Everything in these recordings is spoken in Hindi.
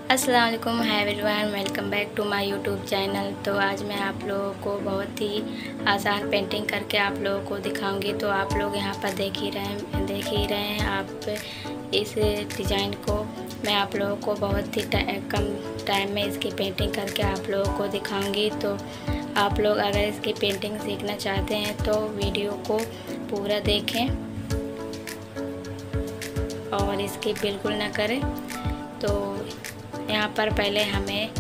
अस्सलाम वालेकुम, hi everyone, welcome back to my YouTube channel. तो आज मैं आप लोगों को बहुत ही आसान पेंटिंग करके आप लोगों को दिखाऊंगी। तो आप लोग यहाँ पर देख ही रहे हैं आप इस डिज़ाइन को। मैं आप लोगों को बहुत ही कम टाइम में इसकी पेंटिंग करके आप लोगों को दिखाऊंगी। तो आप लोग अगर इसकी पेंटिंग सीखना चाहते हैं तो वीडियो को पूरा देखें और इसकी बिल्कुल ना करें। तो यहाँ पर पहले हमें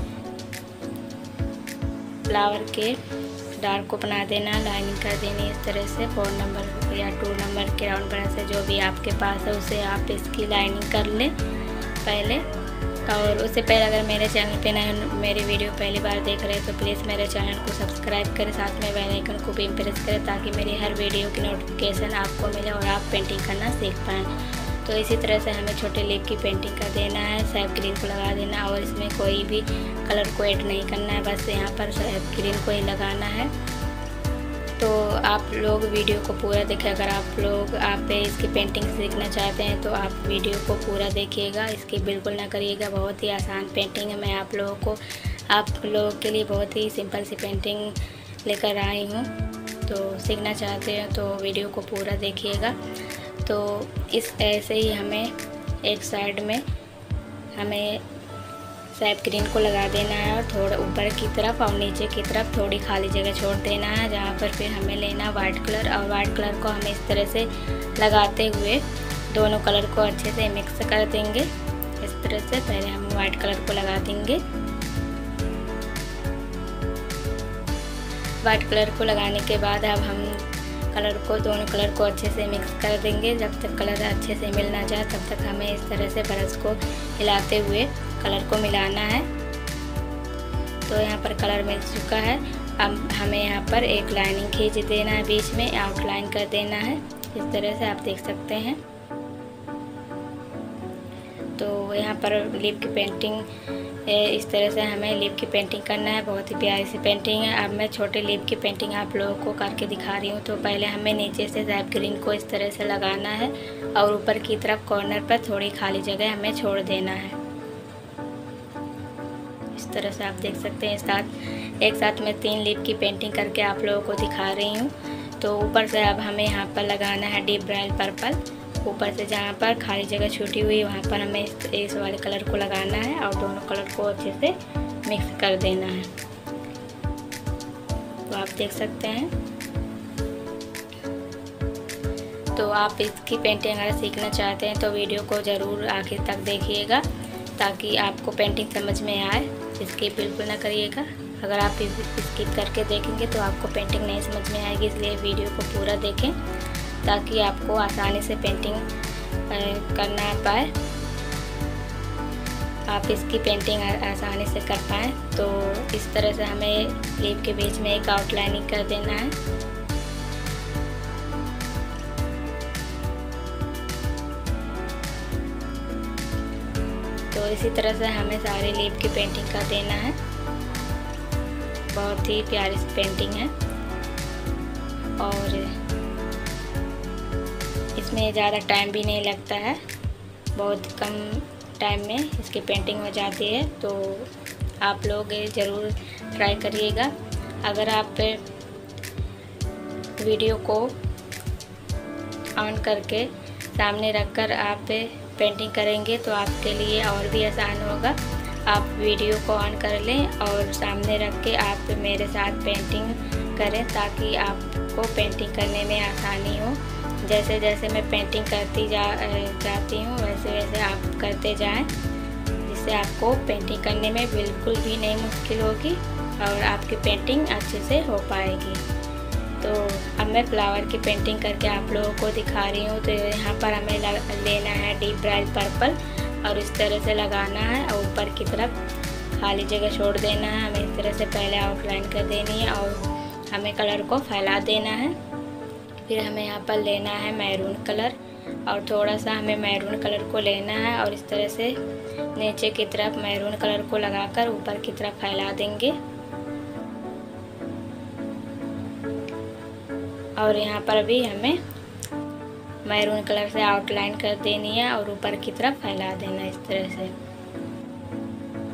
फ्लावर के डार्क को बना देना, लाइनिंग कर देनी इस तरह से 4 नंबर या 2 नंबर के राउंड ब्रश से जो भी आपके पास है उसे आप इसकी लाइनिंग कर लें पहले। और उससे पहले अगर मेरे चैनल पे नए मेरी वीडियो पहली बार देख रहे हैं तो प्लीज़ मेरे चैनल को सब्सक्राइब करें, साथ में बेल आइकन को भी प्रेस करें ताकि मेरी हर वीडियो की नोटिफिकेशन आपको मिले और आप पेंटिंग करना सीख पाएँ। तो इसी तरह से हमें छोटे लीफ की पेंटिंग कर देना है, सैफ ग्रीन को लगा देना और इसमें कोई भी कलर को ऐड नहीं करना है, बस यहाँ पर सैफ ग्रीन को ही लगाना है। तो आप लोग वीडियो को पूरा देखें। अगर आप इसकी पेंटिंग सीखना चाहते हैं तो आप वीडियो को पूरा देखिएगा, इसकी बिल्कुल ना करिएगा। बहुत ही आसान पेंटिंग है। मैं आप लोगों के लिए बहुत ही सिंपल सी पेंटिंग लेकर आई हूँ। तो सीखना चाहते हैं तो वीडियो को पूरा देखिएगा। तो इस ऐसे ही हमें एक साइड में हमें सैफ ग्रीन को लगा देना है और थोड़ा ऊपर की तरफ और नीचे की तरफ थोड़ी खाली जगह छोड़ देना है, जहाँ पर फिर हमें लेना वाइट कलर। और वाइट कलर को हमें इस तरह से लगाते हुए दोनों कलर को अच्छे से मिक्स कर देंगे। इस तरह से पहले हम वाइट कलर को लगा देंगे। वाइट कलर को लगाने के बाद अब हम दोनों कलर को अच्छे से मिक्स कर देंगे। जब तक कलर अच्छे से मिल ना जाए तब तक हमें इस तरह से ब्रश को हिलाते हुए कलर को मिलाना है। तो यहाँ पर कलर मिल चुका है। अब हमें यहाँ पर एक लाइनिंग खींच देना है, बीच में आउटलाइन कर देना है। इस तरह से आप देख सकते हैं। तो यहाँ पर लीफ की पेंटिंग इस तरह से हमें लीफ की पेंटिंग करना है। बहुत ही प्यारी सी पेंटिंग है। अब मैं छोटे लीफ की पेंटिंग आप लोगों को करके दिखा रही हूँ। तो पहले हमें नीचे से सैफ ग्रीन को इस तरह से लगाना है और ऊपर की तरफ कॉर्नर पर थोड़ी खाली जगह हमें छोड़ देना है। इस तरह से आप देख सकते हैं। एक साथ में 3 लीफ की पेंटिंग करके आप लोगों को दिखा रही हूँ। तो ऊपर से अब हमें यहाँ पर लगाना है डीप ब्राउन पर्पल। ऊपर से जहाँ पर खाली जगह छूटी हुई वहाँ पर हमें इस वाले कलर को लगाना है और दोनों कलर को अच्छे से मिक्स कर देना है। तो आप देख सकते हैं। तो आप इसकी पेंटिंग अगर सीखना चाहते हैं तो वीडियो को ज़रूर आखिर तक देखिएगा ताकि आपको पेंटिंग समझ में आए। इसकी बिल्कुल ना करिएगा। अगर आप स्किप करके देखेंगे तो आपको पेंटिंग नहीं समझ में आएगी, इसलिए वीडियो को पूरा देखें ताकि आपको आसानी से पेंटिंग करना पाए, आप इसकी पेंटिंग आसानी से कर पाएँ। तो इस तरह से हमें लीफ के बीच में एक आउटलाइनिंग कर देना है। तो इसी तरह से हमें सारे लीफ की पेंटिंग कर देना है। बहुत ही प्यारी सी पेंटिंग है और इसमें ज़्यादा टाइम भी नहीं लगता है, बहुत कम टाइम में इसकी पेंटिंग हो जाती है। तो आप लोग ज़रूर ट्राई करिएगा। अगर आप वीडियो को ऑन करके सामने रखकर आप पेंटिंग करेंगे तो आपके लिए और भी आसान होगा। आप वीडियो को ऑन कर लें और सामने रख के आप मेरे साथ पेंटिंग करें ताकि आपको पेंटिंग करने में आसानी हो। जैसे जैसे मैं पेंटिंग करती जाती हूँ वैसे वैसे आप करते जाएं, जिससे आपको पेंटिंग करने में बिल्कुल भी नहीं मुश्किल होगी और आपकी पेंटिंग अच्छे से हो पाएगी। तो अब मैं फ्लावर की पेंटिंग करके आप लोगों को दिखा रही हूँ। तो यहाँ पर हमें लेना है डीप ब्राउन पर्पल और इस तरह से लगाना है और ऊपर की तरफ खाली जगह छोड़ देना है। हमें इस तरह से पहले आउटलाइन कर देनी है और हमें कलर को फैला देना है। फिर हमें यहाँ पर लेना है मैरून कलर और थोड़ा सा हमें मैरून कलर को लेना है और इस तरह से नीचे की तरफ मैरून कलर को लगाकर ऊपर की तरफ फैला देंगे। और यहाँ पर भी हमें मैरून कलर से आउटलाइन कर देनी है और ऊपर की तरफ फैला देना इस तरह से।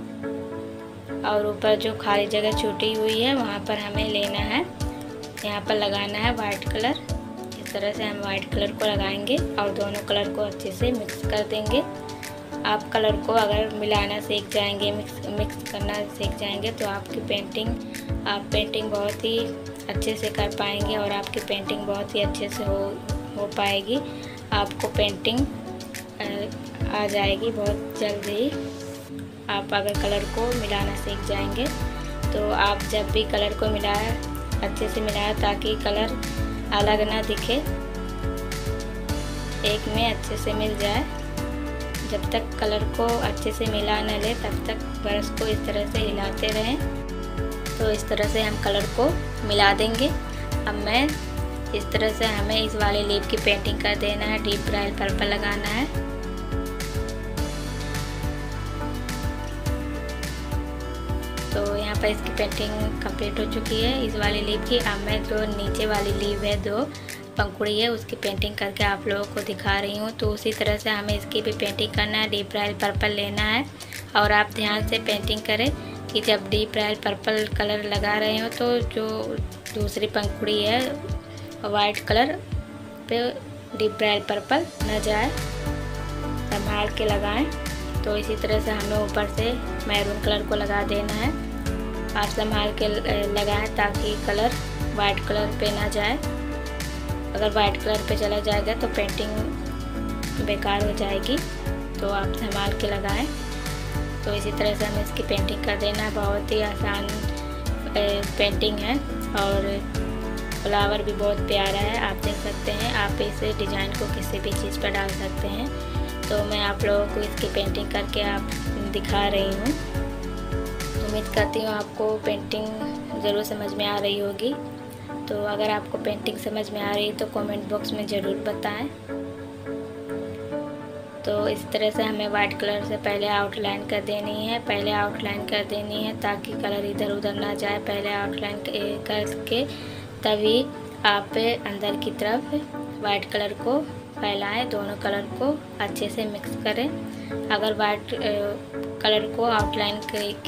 और ऊपर जो खाली जगह छूटी हुई है वहाँ पर हमें लेना है, यहाँ पर लगाना है वाइट कलर। इस तरह से हम वाइट कलर को लगाएंगे और दोनों कलर को अच्छे से मिक्स कर देंगे। आप कलर को अगर मिलाना सीख जाएंगे, मिक्स करना सीख जाएंगे तो आपकी पेंटिंग बहुत ही अच्छे से कर पाएंगे और आपकी पेंटिंग बहुत ही अच्छे से हो पाएगी। आपको पेंटिंग आ जाएगी बहुत जल्द ही। आप अगर कलर को मिलाना सीख जाएंगे तो आप जब भी कलर को मिलाया अच्छे से मिलाया ताकि कलर अलग ना दिखे, एक में अच्छे से मिल जाए। जब तक कलर को अच्छे से मिला न ले तब तक ब्रश को इस तरह से हिलाते रहें। तो इस तरह से हम कलर को मिला देंगे। अब मैं इस तरह से हमें इस वाले लीफ की पेंटिंग कर देना है, डीप रॉयल पर्पल लगाना है। तो यहाँ पर इसकी पेंटिंग कंप्लीट हो चुकी है इस वाली लीफ की। अब मैं जो नीचे वाली लीफ है, दो पंखुड़ी है, उसकी पेंटिंग करके आप लोगों को दिखा रही हूँ। तो उसी तरह से हमें इसकी भी पेंटिंग करना है, डीप रॉयल पर्पल लेना है। और आप ध्यान से पेंटिंग करें कि जब डीप रॉयल पर्पल कलर लगा रहे हो तो जो दूसरी पंखुड़ी है वाइट कलर पे डीप रॉयल पर्पल न जाए, संभाल के लगाएं। तो इसी तरह से हमें ऊपर से मैरून कलर को लगा देना है। आप संभाल के लगाएं ताकि कलर वाइट कलर पे ना जाए। अगर वाइट कलर पे चला जाएगा तो पेंटिंग बेकार हो जाएगी, तो आप संभाल के लगाएं। तो इसी तरह से हमें इसकी पेंटिंग कर देना। बहुत ही आसान पेंटिंग है और फ्लावर भी बहुत प्यारा है, आप देख सकते हैं। आप इस डिज़ाइन को किसी भी चीज़ पर डाल सकते हैं। तो मैं आप लोगों को इसकी पेंटिंग करके आप दिखा रही हूँ। उम्मीद करती हूँ आपको पेंटिंग ज़रूर समझ में आ रही होगी। तो अगर आपको पेंटिंग समझ में आ रही है तो कमेंट बॉक्स में ज़रूर बताएं। तो इस तरह से हमें वाइट कलर से पहले आउटलाइन कर देनी है, ताकि कलर इधर उधर ना जाए। पहले आउटलाइन करके तभी आप अंदर की तरफ वाइट कलर को फैलाएं, दोनों कलर को अच्छे से मिक्स करें। अगर वाइट कलर को आउटलाइन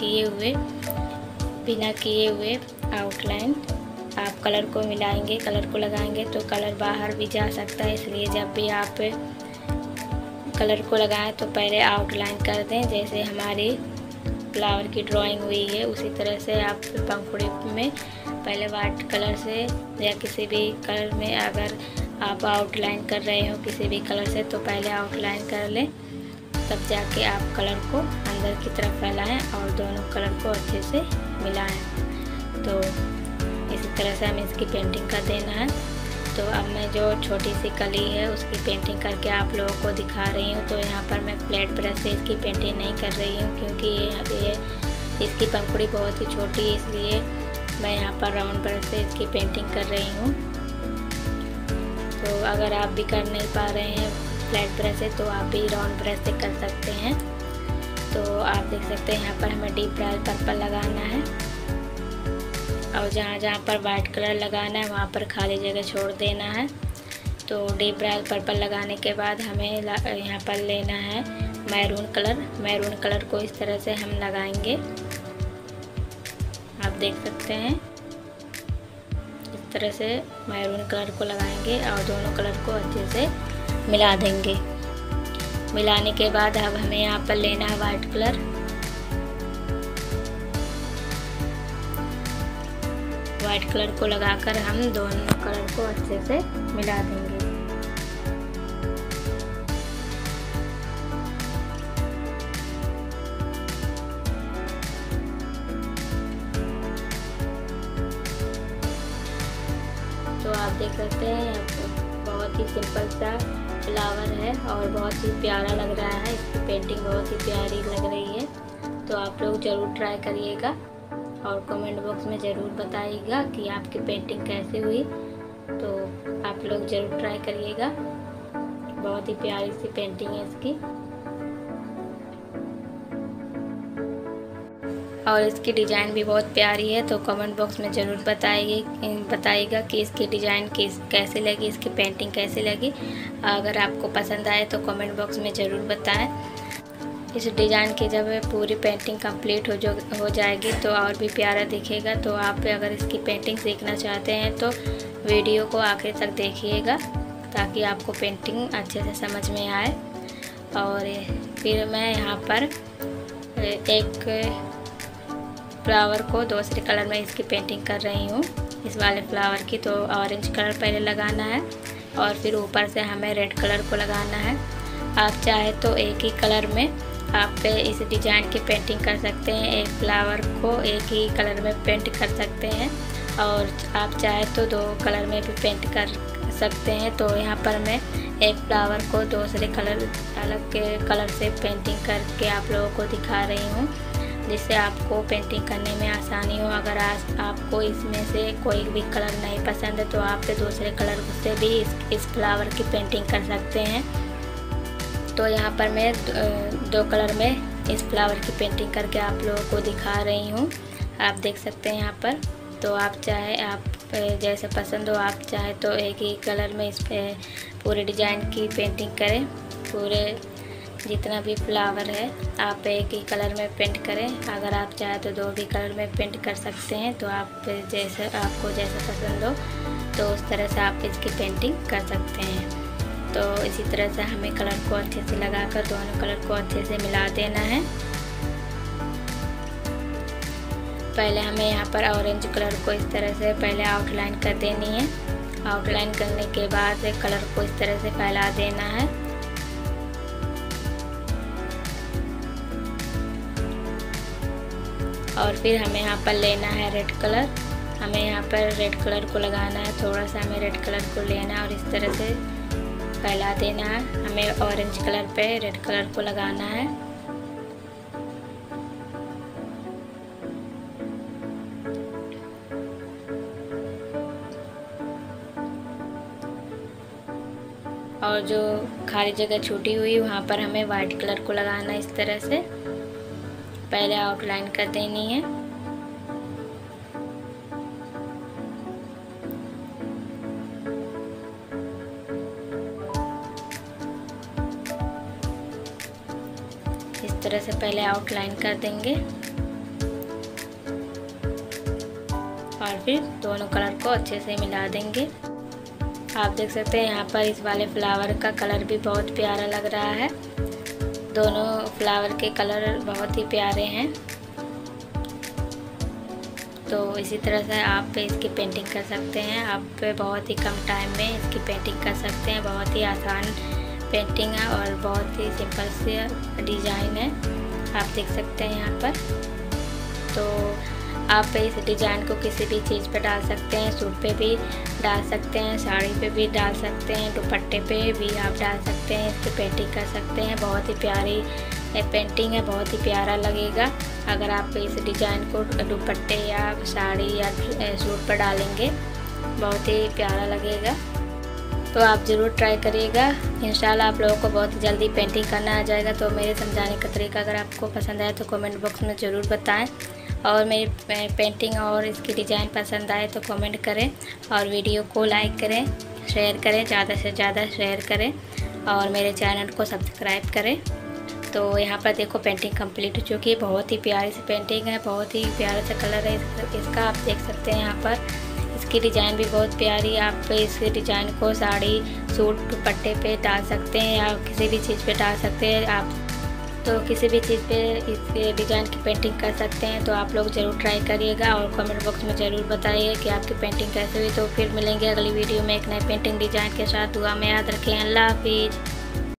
बिना किए हुए आउटलाइन आप कलर को मिलाएंगे, कलर को लगाएंगे तो कलर बाहर भी जा सकता है। इसलिए जब भी आप कलर को लगाएं तो पहले आउटलाइन कर दें। जैसे हमारी फ्लावर की ड्राइंग हुई है उसी तरह से आप पंखुड़ी में पहले वाइट कलर से या किसी भी कलर में अगर आप आउटलाइन कर रहे हो किसी भी कलर से तो पहले आउटलाइन कर लें, तब जाके आप कलर को अंदर की तरफ फैलाएं और दोनों कलर को अच्छे से मिलाएं। तो इसी तरह से हमें इसकी पेंटिंग कर देना है। तो अब मैं जो छोटी सी कली है उसकी पेंटिंग करके आप लोगों को दिखा रही हूँ। तो यहाँ पर मैं फ्लैट ब्रश से इसकी पेंटिंग नहीं कर रही हूँ क्योंकि ये इसकी पंखुड़ी बहुत ही छोटी है, इसलिए मैं यहाँ पर राउंड ब्रश से इसकी पेंटिंग कर रही हूँ। तो अगर आप भी कर नहीं पा रहे हैं फ्लैट ब्रश से तो आप भी राउंड ब्रश से कर सकते हैं। तो आप देख सकते हैं यहाँ पर हमें डीप रॉयल पर्पल लगाना है और जहाँ जहाँ पर वाइट कलर लगाना है वहाँ पर खाली जगह छोड़ देना है। तो डीप रॉयल पर्पल लगाने के बाद हमें यहाँ पर लेना है मैरून कलर को इस तरह से हम लगाएंगे। आप देख सकते हैं इस तरह से मैरून कलर को लगाएंगे और दोनों कलर को अच्छे से मिला देंगे। मिलाने के बाद अब हमें यहाँ पर लेना है वाइट कलर। वाइट कलर को लगाकर हम दोनों कलर को अच्छे से मिला देंगे। तो आप देख सकते हैं बहुत ही सिंपल सा फ्लावर है और बहुत ही प्यारा लग रहा है। इसकी पेंटिंग बहुत ही प्यारी लग रही है। तो आप लोग ज़रूर ट्राई करिएगा और कमेंट बॉक्स में ज़रूर बताइएगा कि आपकी पेंटिंग कैसी हुई। तो आप लोग ज़रूर ट्राई करिएगा। बहुत ही प्यारी सी पेंटिंग है इसकी और इसकी डिज़ाइन भी बहुत प्यारी है। तो कमेंट बॉक्स में ज़रूर बताइएगा कि इसकी डिज़ाइन कैसी लगी, इसकी पेंटिंग कैसी लगी। अगर आपको पसंद आए तो कमेंट बॉक्स में ज़रूर बताएं। इस डिज़ाइन की जब पूरी पेंटिंग कंप्लीट हो जाएगी तो और भी प्यारा दिखेगा। तो आप अगर इसकी पेंटिंग सीखना चाहते हैं तो वीडियो को आखिर तक देखिएगा ताकि आपको पेंटिंग अच्छे से समझ में आए। और फिर मैं यहाँ पर एक फ्लावर को दूसरे कलर में इसकी पेंटिंग कर रही हूँ, इस वाले फ्लावर की। तो ऑरेंज कलर पहले लगाना है और फिर ऊपर से हमें रेड कलर को लगाना है। आप चाहे तो एक ही कलर में आप इस डिज़ाइन की पेंटिंग कर सकते हैं, एक फ्लावर को एक ही कलर में पेंट कर सकते हैं और आप चाहे तो 2 कलर में भी पेंट कर सकते हैं। तो यहाँ पर मैं एक फ्लावर को दूसरे अलग के कलर से पेंटिंग करके आप लोगों को दिखा रही हूँ, जिससे आपको पेंटिंग करने में आसानी हो। अगर आपको इसमें से कोई भी कलर नहीं पसंद है तो आप दूसरे कलर से भी इस फ्लावर की पेंटिंग कर सकते हैं। तो यहाँ पर मैं 2 कलर में इस फ्लावर की पेंटिंग करके आप लोगों को दिखा रही हूँ, आप देख सकते हैं यहाँ पर। तो आप चाहे आप जैसे पसंद हो, आप चाहे तो एक ही कलर में इस पूरे डिज़ाइन की पेंटिंग करें। पूरे जितना भी फ्लावर है आप एक ही कलर में पेंट करें। अगर आप चाहे तो 2 भी कलर में पेंट कर सकते हैं। तो आप आपको जैसे पसंद हो तो उस तरह से आप इसकी पेंटिंग कर सकते हैं। तो इसी तरह से हमें कलर को अच्छे से लगाकर दोनों कलर को अच्छे से मिला देना है। पहले हमें यहाँ पर ऑरेंज कलर को इस तरह से पहले आउटलाइन कर देनी है। आउटलाइन करने के बाद कलर को इस तरह से फैला देना है। और फिर हमें यहाँ पर लेना है रेड कलर। हमें यहाँ पर रेड कलर को लगाना है, थोड़ा सा हमें रेड कलर को लेना है और इस तरह से फैला देना है। हमें ऑरेंज कलर पे रेड कलर को लगाना है। और जो खाली जगह छूटी हुई वहाँ पर हमें वाइट कलर को लगाना है। इस तरह से पहले आउटलाइन कर देनी है। इस तरह से पहले आउटलाइन कर देंगे और फिर दोनों कलर को अच्छे से मिला देंगे। आप देख सकते हैं यहाँ पर इस वाले फ्लावर का कलर भी बहुत प्यारा लग रहा है। दोनों फ्लावर के कलर बहुत ही प्यारे हैं। तो इसी तरह से आप इसकी पेंटिंग कर सकते हैं। आप बहुत ही कम टाइम में इसकी पेंटिंग कर सकते हैं। बहुत ही आसान पेंटिंग है और बहुत ही सिंपल से डिज़ाइन है, आप देख सकते हैं यहाँ पर। तो आप इस डिज़ाइन को किसी भी चीज़ पे डाल सकते हैं, सूट पे भी डाल सकते हैं, साड़ी पे भी डाल सकते हैं, दुपट्टे पे भी आप डाल सकते हैं, इसकी पेंटिंग कर सकते हैं। बहुत ही प्यारी पेंटिंग है, बहुत ही प्यारा लगेगा अगर आप इस डिज़ाइन को दुपट्टे या साड़ी या सूट पर डालेंगे, बहुत ही प्यारा लगेगा। तो आप ज़रूर ट्राई करिएगा, इंशाल्लाह आप लोगों को बहुत ही जल्दी पेंटिंग करना आ जाएगा। तो मेरे समझाने का तरीका अगर आपको पसंद आए तो कमेंट बॉक्स में ज़रूर बताएं और मेरी पेंटिंग और इसकी डिज़ाइन पसंद आए तो कमेंट करें और वीडियो को लाइक करें, शेयर करें, ज़्यादा से ज़्यादा शेयर करें और मेरे चैनल को सब्सक्राइब करें। तो यहाँ पर देखो पेंटिंग कंप्लीट हो चुकी है। बहुत ही प्यारी सी पेंटिंग है, बहुत ही प्यारा सा कलर है इसका, आप देख सकते हैं। यहाँ पर इसकी डिज़ाइन भी बहुत प्यारी है। आप इस डिज़ाइन को साड़ी, सूट, दुपट्टे पे डाल सकते हैं या किसी भी चीज़ पे डाल सकते हैं। आप तो किसी भी चीज़ पे इस डिज़ाइन की पेंटिंग कर सकते हैं। तो आप लोग ज़रूर ट्राई करिएगा और कमेंट बॉक्स में ज़रूर बताइए कि आपकी पेंटिंग कैसे हुई। तो फिर मिलेंगे अगली वीडियो में एक नए पेंटिंग डिज़ाइन के साथ। दुआ में याद रखें। अल्लाह हाफिज़।